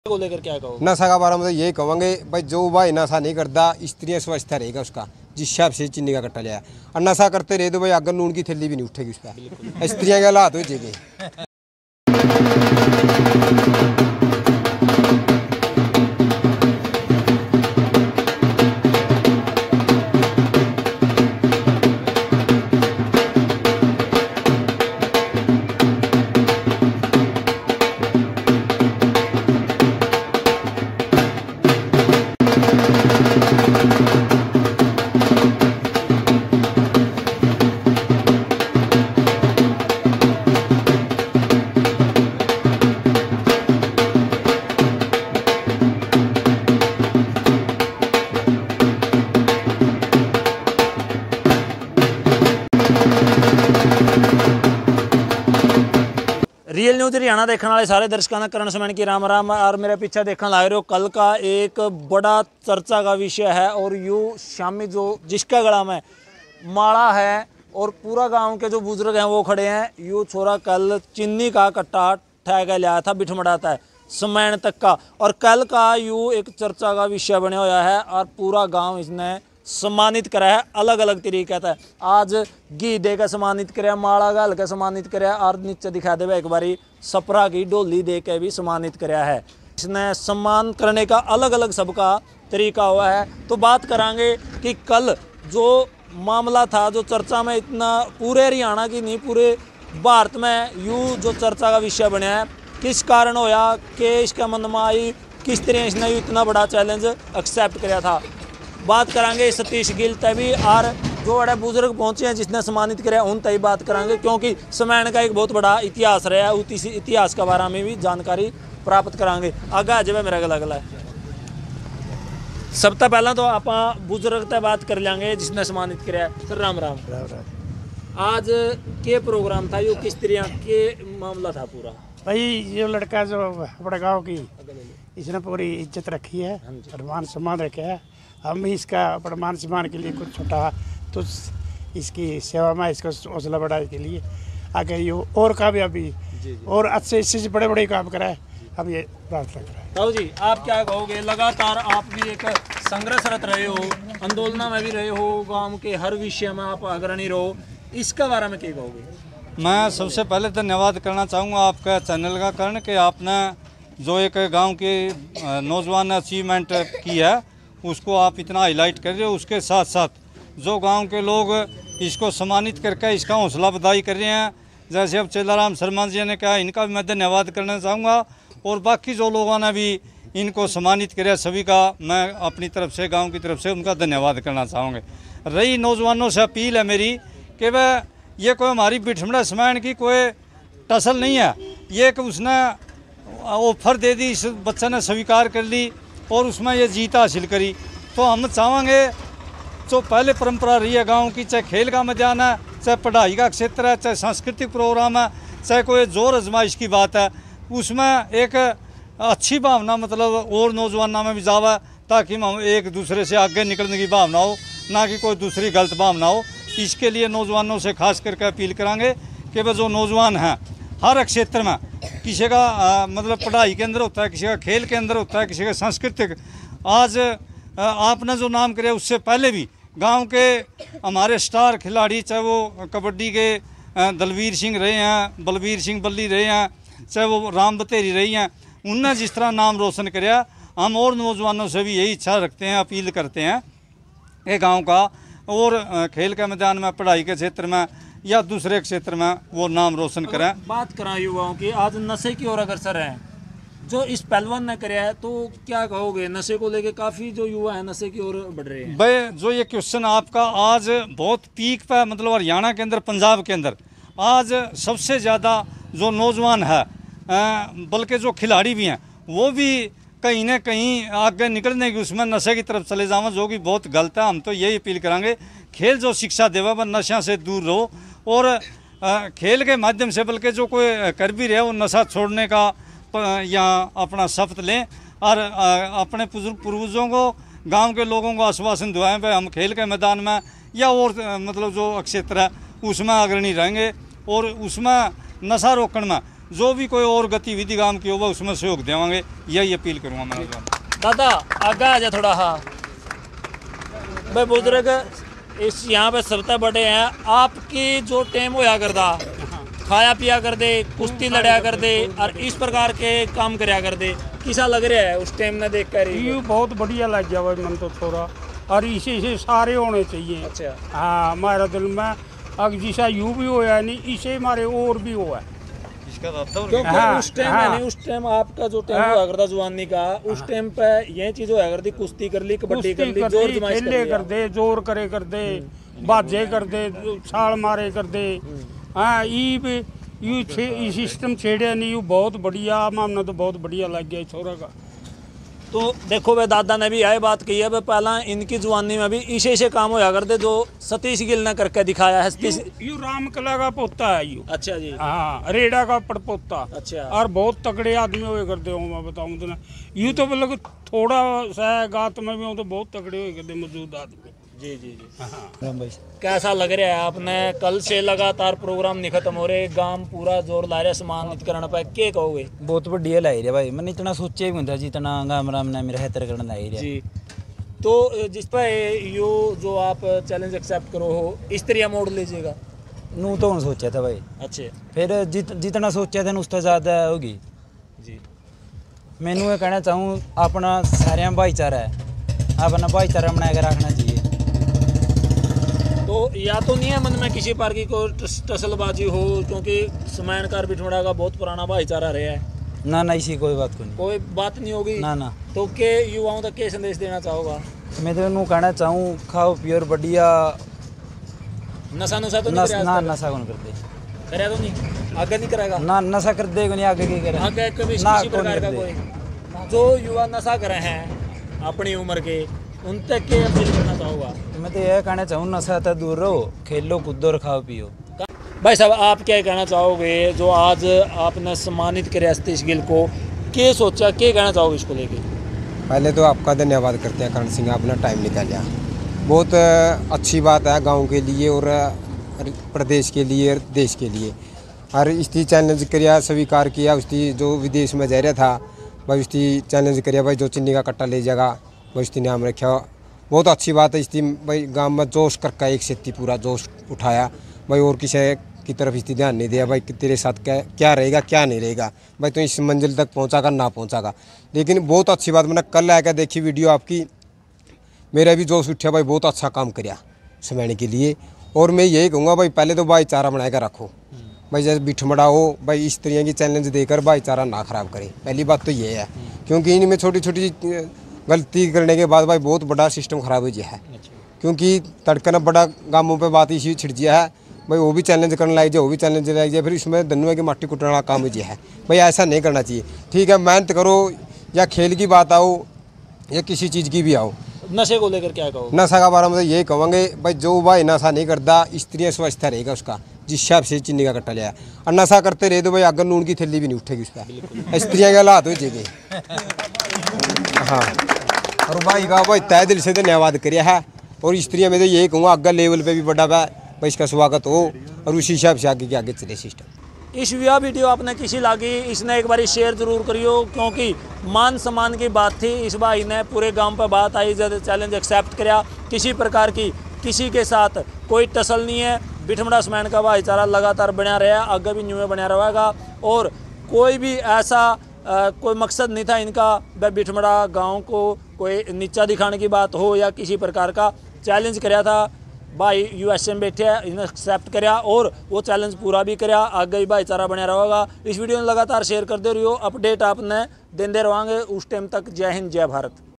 को लेकर क्या कहोगे? नशा का बारे में तो यही कहेंगे भाई, जो भाई नशा नहीं करता स्त्रियां स्वस्थ रहेगा उसका, जिस हिसाब से चीनी का कट्टा लिया। और नशा करते रहे तो भाई अगर नून की थैली भी नहीं उठेगी उस पर, स्त्रियां के हालात हो जाएंगे। रियल न्यूज़ हरियाणा देखने वाले सारे दर्शकों का करण समान की राम राम। और मेरे पीछे देखने लग रहे हो, कल का एक बड़ा चर्चा का विषय है। और यू शामी जो जिसका गला में माला है और पूरा गांव के जो बुजुर्ग हैं वो खड़े हैं। यू छोरा कल चीनी का कट्टा ठह के लाया था, बिठमड़ाता है समैन तक का। और कल का यू एक चर्चा का विषय बने हुआ है और पूरा गाँव इसने सम्मानित करा है अलग अलग तरीके से। आज घी दे के सम्मानित कराया, माला गाल के सम्मानित कराया और नीचे दिखा दे एक बारी सपरा की डोली दे के भी सम्मानित कराया है। इसने सम्मान करने का अलग अलग सबका तरीका हुआ है। तो बात करांगे कि कल जो मामला था, जो चर्चा में इतना पूरे हरियाणा की नहीं पूरे भारत में यूँ जो चर्चा का विषय बना है, किस कारण होया कि इसका मन में आई, किस तरह इसने इतना बड़ा चैलेंज एक्सेप्ट कराया था। बात करांगे सतीश गिल तभी और जो बड़े बुजुर्ग पहुंचे हैं जिसने सम्मानित कराया उन तभी बात करांगे, क्योंकि समैन का एक बहुत बड़ा इतिहास रहा है। उस इतिहास के बारे में भी जानकारी प्राप्त करांगे। आगे जब मेरा गला गला है सब तो पहला तो आप बुजुर्ग तक बात कर लेंगे जिसने सम्मानित कराया। सर राम राम। आज के प्रोग्राम था, यो किस तरह के मामला था पूरा? भाई ये लड़का जो अपने गाँव की इसने पूरी इज्जत रखी है और मान सम्मान रखा है। हम भी इसका अपने मान सम्मान के लिए कुछ छोटा तो इसकी सेवा में इसका हौसला बढ़ाने के लिए आगे ये और कामयाबी और अच्छे इससे बड़े बड़े काम कराए, हम ये प्रार्थना कराए। ताऊ जी आप क्या कहोगे? लगातार आप भी एक संघर्षरत रहे हो, आंदोलन में भी रहे हो, गांव के हर विषय में आप अग्रणी रहो, इसका बारे में क्या कहोगे? मैं सबसे पहले धन्यवाद करना चाहूँगा आपका चैनल का कारण कि आपने जो एक गांव के नौजवान ने अचीवमेंट की है उसको आप इतना हाईलाइट कर रहे हो। उसके साथ साथ जो गांव के लोग इसको सम्मानित करके इसका हौसला बधाई कर रहे हैं, जैसे अब चेलाराम शर्मा जी ने कहा, इनका भी मैं धन्यवाद करना चाहूँगा। और बाकी जो लोगों ने भी इनको सम्मानित किया सभी का मैं अपनी तरफ से गांव की तरफ से उनका धन्यवाद करना चाहूँगा। रही नौजवानों से अपील है मेरी कि वह ये कोई हमारी बिठमड़ा समैन की कोई टसल नहीं है, ये कि उसने ऑफर दे दी, इस बच्चे ने स्वीकार कर ली और उसमें ये जीत हासिल करी। तो हम चाहेंगे जो पहले परंपरा रही है गांव की, चाहे खेल का मैदान है, चाहे पढ़ाई का क्षेत्र है, चाहे सांस्कृतिक प्रोग्राम है, चाहे कोई जोर आजमाइश की बात है, उसमें एक अच्छी भावना मतलब और नौजवानों में भी जावा, ताकि हम एक दूसरे से आगे निकलने की भावना हो, ना कि कोई दूसरी गलत भावना हो। इसके लिए नौजवानों से खास करके अपील करांगे कि वह जो नौजवान हैं हर क्षेत्र में, किसी का मतलब पढ़ाई के अंदर होता है, किसी का खेल के अंदर होता है, किसी का सांस्कृतिक। आज आपने जो नाम करे उससे पहले भी गांव के हमारे स्टार खिलाड़ी, चाहे वो कबड्डी के दलवीर सिंह रहे हैं, बलवीर सिंह बल्ली रहे हैं, चाहे वो राम बतेरी रही हैं, उनने जिस तरह नाम रोशन कराया, हम और नौजवानों से भी यही इच्छा रखते हैं, अपील करते हैं कि गाँव का और खेल के मैदान में, पढ़ाई के क्षेत्र में या दूसरे क्षेत्र में वो नाम रोशन करें। बात करा युवाओं की, आज नशे की ओर अग्रसर है जो इस पहलवान ने कराया है, तो क्या कहोगे? नशे को लेके काफ़ी जो युवा है नशे की ओर बढ़ रहे हैं। भाई जो ये क्वेश्चन आपका आज बहुत पीक पे, मतलब हरियाणा के अंदर, पंजाब के अंदर आज सबसे ज़्यादा जो नौजवान है, बल्कि जो खिलाड़ी भी हैं वो भी कहीं ना कहीं आगे निकलने की उसमें नशे की तरफ चले जावा, जो कि बहुत गलत है। हम तो यही अपील करांगे, खेल जो शिक्षा देवा वह नशा से दूर रहो और खेल के माध्यम से, बल्कि जो कोई कर भी रहे वो नशा छोड़ने का या अपना शपथ लें और अपने पूर्वजों को, गांव के लोगों को आश्वासन दिलाएं भाई हम खेल के मैदान में या और मतलब जो क्षेत्र है उसमें अग्रणी रहेंगे और उसमें नशा रोकने में जो भी कोई और गतिविधि गांव की होगा उसमें सहयोग देवांगे, यही अपील करूँगा मैं नौजवान। दादा आगे आ जा थोड़ा। हाँ भाई बुजुर्ग इस यहाँ पे सरता बड़े हैं, आपकी जो टेम होया करदा खाया पिया कर दे, कुश्ती लड़ा कर दे और इस प्रकार के काम करया कर दे, किसा लग रहा है उस टाइम ने देख कर? ये बहुत बढ़िया लग गया भाई मन तो थोड़ा, और इसे सारे होने चाहिए। अच्छा हाँ हमारा दिल में अब जैसा यू भी होया नहीं, इसे हमारे और भी हुआ है। क्योंकि हाँ, उस टाइम हाँ। नहीं, उस टाइम आपका जो टाइम हुआ करता जवानी का, उस टाइम पे ये चीज होया करती, कुश्ती कर ली, कबड्डी कर ली, जोर जमाइश कर खेले लिया। कर दे, जोर करे कर दे, बाजे कर दे, छाल मारे कर दे। हाँ ये भी ये सिस्टम छेड़े नहीं, ये बहुत बढ़िया मामला, तो बहुत बढ़िया लग गया छोरा का। तो देखो वे दादा ने भी यही बात कही है, वे पहला इनकी जवानी में भी इसे काम होया करते जो सतीश गिल ने करके दिखाया है। यू राम कला का पोता है यू। अच्छा जी। हाँ रेडा का पड़पोता। अच्छा। और बहुत तगड़े आदमी हुए करते हो, मैं बताऊं तो ना, यूँ तो मतलब थोड़ा सा गात में भी हो तो बहुत तगड़े हुए करते मौजूद आदमी। जी जी जी। हाँ कैसा लग रहा है आपने? कल से लगातार प्रोग्राम नहीं खत्म हो रहे, गांव पूरा जोर ला रहा सम्मानित करने पे, क्या कहोगे? बहुत बढ़िया लाई रहा भाई, मैंने इतना सोचा ही नहीं था जितना गाम राम ने मेरा हेतर करने लाई रहा। जी। तो जिस पर यो जो आप चैलेंज एक्सेप्ट करो हो, इस तरह मोड़ लीजिएगा? नू तो नहीं सोचा था भाई, अच्छे फिर जितना सोचा था उससे ज़्यादा होगी जी। मैनू ये कहना चाहूँ, अपना सारे भाईचारा है, अपना भाईचारा बना के रखना चाहिए। तो या तो नहीं है मन में किसी पार की कोई टसलबाजी हो, क्योंकि समयनकार बिठमड़ा का बहुत पुराना भाईचारा रहा है? ना ना इसी कोई बात को नहीं, कोई बात नहीं होगी ना ना। तो के युवाओं तक क्या संदेश देना चाहोगा? मैं तो नू कहना चाहूँ, खाओ पियो बढ़िया, नशा नुशा तो नहीं कराया? ना आज तक? नशा कौन कर दे, कराया तो नहीं, आगे नहीं कराएगा? ना नशा कर दे नहीं, आगे की करे आगे कभी ना किसी कौन प्रकार कर का दे। कोई जो युवा नशा कर रहे हैं अपनी उम्र के, उन तक के अपील करना चाहूँगा? मैं तो यह कहना चाहूँ, नशा तो दूर रहो, खेलो कूदो और खाओ पियो। भाई साहब आप क्या कहना चाहोगे जो आज आपने सम्मानित किया सतीश गिल को, क्या सोचा, क्या कहना चाहोगे इसको लेके? पहले तो आपका धन्यवाद करते हैं करण सिंह, आपने टाइम निकाला, बहुत अच्छी बात है गांव के लिए और प्रदेश के लिए और देश के लिए। और इसकी चैलेंज किया, स्वीकार किया, उसकी जो विदेश में जा रहा था भाई, उसकी चैलेंज किया भाई, जो चिन्नी का कट्टा ले जाएगा भाई, उसकी नाम रखा, बहुत अच्छी बात है। इसकी भाई गांव में जोश करके एक सेती पूरा जोश उठाया भाई, और किसी की तरफ इसकी ध्यान नहीं दिया भाई कि तेरे साथ क्या रहेगा क्या नहीं रहेगा भाई, तो इस मंजिल तक पहुंचागा ना पहुंचागा। लेकिन बहुत अच्छी बात, मैंने कल आकर देखी वीडियो आपकी, मेरा भी जोश उठा भाई, बहुत अच्छा काम किया समझने के लिए। और मैं यही कहूँगा भाई, पहले तो भाईचारा बना कर रखो भाई, जैसे बिठमड़ा हो भाई, इस तरह की चैलेंज देकर भाईचारा ना खराब करे, पहली बात तो ये है। क्योंकि इनमें छोटी छोटी गलती करने के बाद भाई बहुत बड़ा सिस्टम खराब हो गया है। क्योंकि तड़कन बड़ा गांवों पे बात इसी छिड़ गया है भाई, वो भी चैलेंज करने लग जाए, वो भी चैलेंज लग जाए, फिर इसमें धनुआ की माटी कुटने वाला काम हो गया है भाई, ऐसा नहीं करना चाहिए। ठीक है, मेहनत करो, या खेल की बात आओ या किसी चीज़ की भी आओ। नशे को लेकर क्या कहो? नशा का बारे में तो यही कहेंगे भाई, जो भाई नशा नहीं करता स्त्रियाँ स्वस्थ रहेगा उसका, जिस हिसाब से चीनी का कट्टा लिया। और नशा करते रहे तो भाई अगर नून की थैली भी नहीं उठेगी उस पर, स्त्रियाँ के हालात हो जाएंगे। हाँ, और भाई का भाई तय दिल से धन्यवाद किया है। और स्त्रियाँ में तो यही कहूँगा, अगर लेवल पे भी बढ़ा हुआ भाई, इसका स्वागत हो और उसी हिसाब से आगे के आगे चले सिस्टम। इस यह वीडियो आपने किसी लागी, इसने एक बार शेयर जरूर करियो, क्योंकि मान सम्मान की बात थी। इस भाई ने पूरे गांव पर बात आई, जब चैलेंज एक्सेप्ट किया, किसी प्रकार की किसी के साथ कोई टसल नहीं है। बिठमड़ा समैन का भाईचारा लगातार बना रहा, आगे भी न्यू बना रहेगा। और कोई भी ऐसा कोई मकसद नहीं था इनका बिठमड़ा गांव को कोई नीचा दिखाने की बात हो या किसी प्रकार का चैलेंज कराया था। भाई यूएसए में बैठे हैं, इन्हें एक्सेप्ट कराया और वो चैलेंज पूरा भी कराया, आगे भी भाईचारा बना रहेगा। इस वीडियो में लगातार शेयर करते रहियो, अपडेट आपने देते रहेंगे उस टाइम तक। जय हिंद, जय भारत।